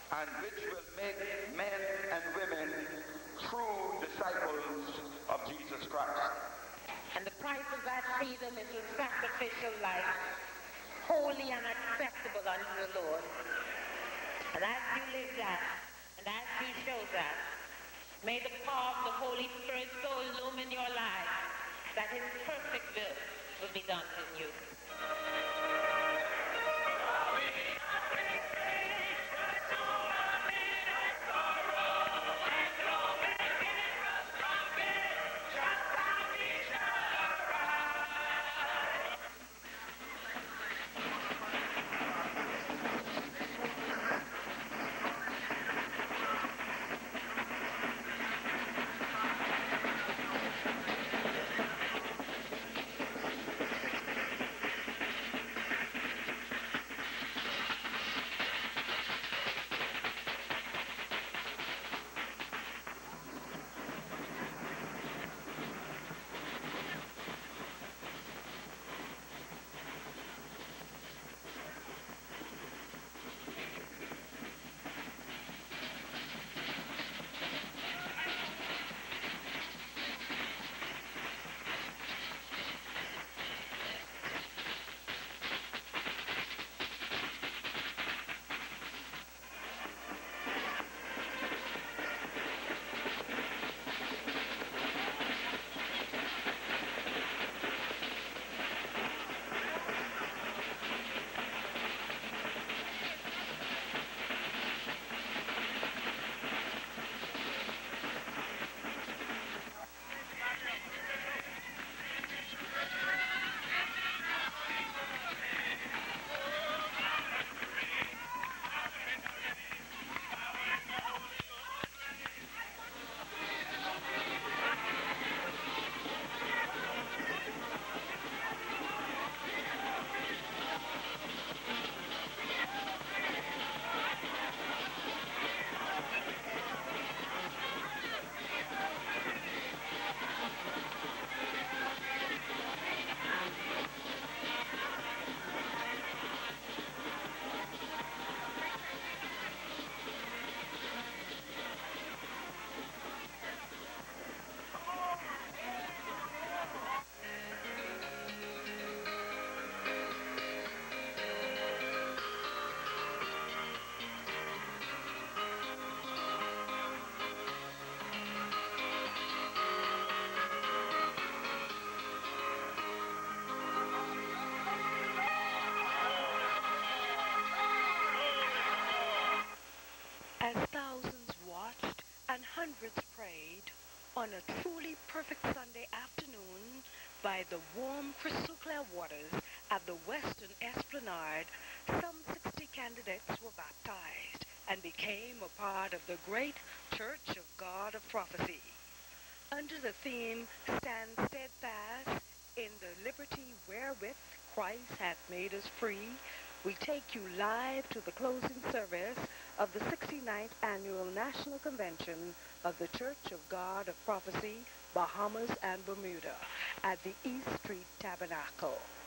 and which will make men and women true disciples of Jesus Christ. And the price of that freedom is a sacrificial life, holy and acceptable unto the Lord. And as you live that, and as you show that, may the power of the Holy Spirit so illumine your life that his perfect will be done in you. As thousands watched and hundreds prayed on a truly perfect Sunday afternoon by the warm crystal clear waters at the Western Esplanade, some 60 candidates were baptized and became a part of the great Church of God of Prophecy. Under the theme, Stand Steadfast in the Liberty Wherewith Christ hath made us free, we take you live to the closing service of the 69th Annual National Convention of the Church of God of Prophecy, Bahamas and Bermuda, at the East Street Tabernacle.